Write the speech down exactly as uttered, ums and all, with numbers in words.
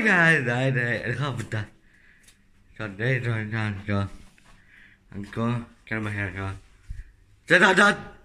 guys, đây đây không bình tĩnh. Rồi đây rồi rồi rồi. Anh có camera rồi. Rồi rồi rồi.